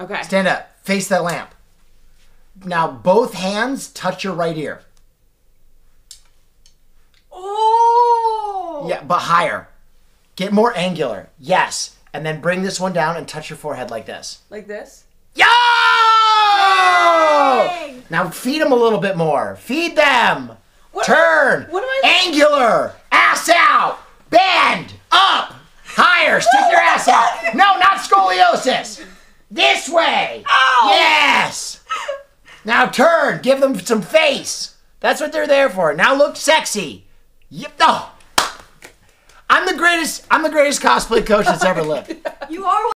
Okay. Stand up. Face that lamp. Now, both hands touch your right ear. Oh! Yeah, but higher. Get more angular. Yes. And then bring this one down and touch your forehead like this. Like this? Yo! Dang! Now feed them a little bit more. Feed them. What Turn. What am I? Angular. Ass out. Bend. Up. Higher. Stick your ass out. No, not scoliosis. This way. Ow! Yes. Now turn. Give them some face. That's what they're there for. Now look sexy. Yep. Oh. I'm the greatest cosplay coach that's ever lived. You are